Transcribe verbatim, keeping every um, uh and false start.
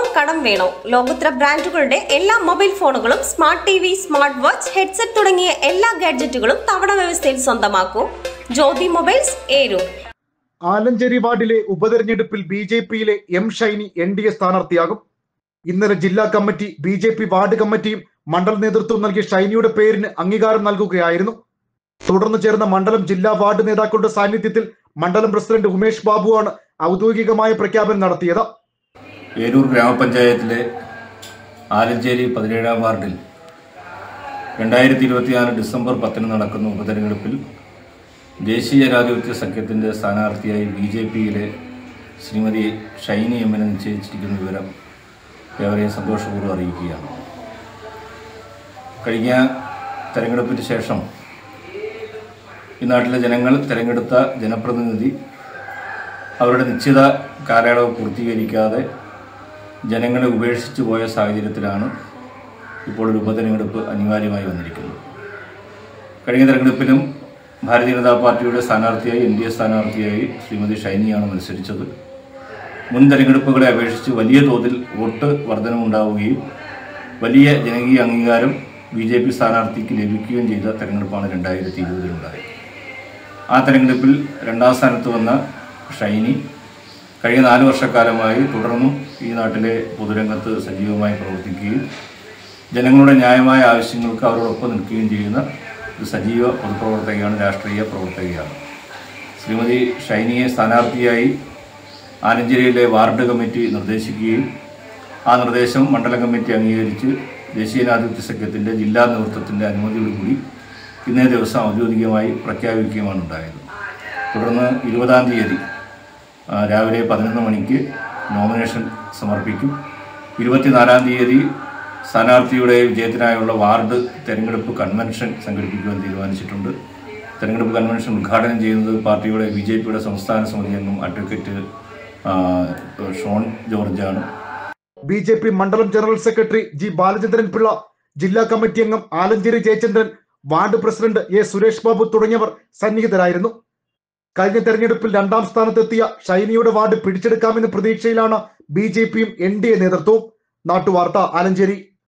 കടം വേണോ? ലോകോത്തര ബ്രാൻഡുകളുടെ എല്ലാ മൊബൈൽ ഫോണുകളും smart T V, smart watch, headset തുടങ്ങിയ എല്ലാ ഗാഡ്ജറ്റുകളും തവണ വ്യവസ്ഥയിൽ സ്വന്തമാക്കൂ. ജ്യോതി മൊബൈൽസ്, ഏരൂർ. ആലഞ്ചേരി വാർഡിലെ ഉപതെരഞ്ഞെടുപ്പിൽ ബി ജെ പിയിലെ M Shiny N D A സ്ഥാനാർത്ഥിയാകും. ഇന്നലെ ജില്ലാ committee, B J P ward കമ്മിറ്റിയും മണ്ഡല നേതൃത്വം നൽകിയ ഷൈനിയുടെ പേരിന് അംഗീകാരം നൽകുകയായിരുന്നു. തുടർന്ന് ചേർന്ന മണ്ഡലം ജില്ലാ വാർഡ് നേതാക്കളുടെ സാന്നിധ്യത്തിൽ മണ്ഡലം പ്രസിഡന്റ് ഉമേഷ് ബാബുവാണ് ഔദ്യോഗികമായ പ്രഖ്യാപനം നടത്തിയത്. ഏരൂർ ഗ്രാമപഞ്ചായത്തിലെ ആലഞ്ചേരി പതിനേഴാം വാർഡിൽ രണ്ടായിരത്തി ഇരുപത്തിനാല് ഡിസംബർ പത്തിന് നടക്കുന്ന ഉപതെരഞ്ഞെടുപ്പിൽ ദേശീയ ജനാധിപത്യ സഖ്യത്തിൻ്റെ സ്ഥാനാർത്ഥിയായി ബി ജെ പിയിലെ ശ്രീമതി ഷൈനി എമ്മിനെ നിശ്ചയിച്ചിരിക്കുന്ന വിവരം ഏവരെയും സന്തോഷപൂർവ്വം അറിയിക്കുകയാണ്. കഴിഞ്ഞ തെരഞ്ഞെടുപ്പിന് ശേഷം ഈ നാട്ടിലെ ജനങ്ങൾ തിരഞ്ഞെടുത്ത ജനപ്രതിനിധി അവരുടെ നിശ്ചിത കാലയളവ് പൂർത്തീകരിക്കാതെ ജനങ്ങളെ ഉപേക്ഷിച്ചു പോയ സാഹചര്യത്തിലാണ് ഇപ്പോൾ ഒരു ഉപതെരഞ്ഞെടുപ്പ് അനിവാര്യമായി വന്നിരിക്കുന്നത്. കഴിഞ്ഞ തെരഞ്ഞെടുപ്പിലും ഭാരതീയ ജനതാ പാർട്ടിയുടെ സ്ഥാനാർത്ഥിയായി, എൻ ഡി എ സ്ഥാനാർത്ഥിയായി ശ്രീമതി ഷൈനിയാണ് മത്സരിച്ചത്. മുൻ തെരഞ്ഞെടുപ്പുകളെ അപേക്ഷിച്ച് വലിയ തോതിൽ വോട്ട് വർധനമുണ്ടാവുകയും വലിയ ജനകീയ അംഗീകാരം ബി ജെ പി സ്ഥാനാർത്ഥിക്ക് ലഭിക്കുകയും ചെയ്ത തെരഞ്ഞെടുപ്പാണ് രണ്ടായിരത്തി ഇരുപതിലുണ്ടായത്. ആ തെരഞ്ഞെടുപ്പിൽ രണ്ടാം സ്ഥാനത്ത് വന്ന ഷൈനി കഴിഞ്ഞ നാല് വർഷക്കാലമായി തുടർന്നും ഈ നാട്ടിലെ പൊതുരംഗത്ത് സജീവമായി പ്രവർത്തിക്കുകയും ജനങ്ങളുടെ ന്യായമായ ആവശ്യങ്ങൾക്ക് അവരോടൊപ്പം നിൽക്കുകയും ചെയ്യുന്ന ഒരു സജീവ പൊതുപ്രവർത്തകയാണ്, രാഷ്ട്രീയ പ്രവർത്തകയാണ്. ശ്രീമതി ഷൈനിയെ സ്ഥാനാർത്ഥിയായി ആലഞ്ചേരിയിലെ വാർഡ് കമ്മിറ്റി നിർദ്ദേശിക്കുകയും ആ നിർദ്ദേശം മണ്ഡലം കമ്മിറ്റി അംഗീകരിച്ച് ദേശീയ ജനാധിപത്യ സഖ്യത്തിൻ്റെ ജില്ലാ നേതൃത്വത്തിൻ്റെ അനുമതിയോടുകൂടി ഇന്നേ ദിവസം ഔദ്യോഗികമായി പ്രഖ്യാപിക്കുകയുമാണ് ഉണ്ടായത്. തുടർന്ന് ഇരുപതാം തീയതി രാവിലെ പതിനൊന്ന് മണിക്ക് നോമിനേഷൻ സമർപ്പിക്കും. ഇരുപത്തിനാലാം തീയതി സ്ഥാനാർത്ഥിയുടെ വിജയത്തിനായുള്ള വാർഡ് തെരഞ്ഞെടുപ്പ് കൺവെൻഷൻ സംഘടിപ്പിക്കുവാൻ തീരുമാനിച്ചിട്ടുണ്ട്. തെരഞ്ഞെടുപ്പ് കൺവെൻഷൻ ഉദ്ഘാടനം ചെയ്യുന്നത് പാർട്ടിയുടെ ബി ജെ പിയുടെ സംസ്ഥാന സമിതി അംഗം അഡ്വക്കേറ്റ് ഷോൺ ജോർജാണ്. ബി ജെ പി മണ്ഡലം general secretary G Balachandran Pillai, ജില്ലാ കമ്മിറ്റി അംഗം Alanchery Jayachandran, ward president A Suresh Babu തുടങ്ങിയവർ സന്നിഹിതരായിരുന്നു. കഴിഞ്ഞ തെരഞ്ഞെടുപ്പിൽ രണ്ടാം സ്ഥാനത്തെത്തിയ ഷൈനിയുടെ വാർഡ് പിടിച്ചെടുക്കാമെന്ന പ്രതീക്ഷയിലാണ് ബി ജെ പിയും എൻ ഡി എ നേതൃത്വവും. നാട്ടുവാർത്ത, ആലഞ്ചേരി.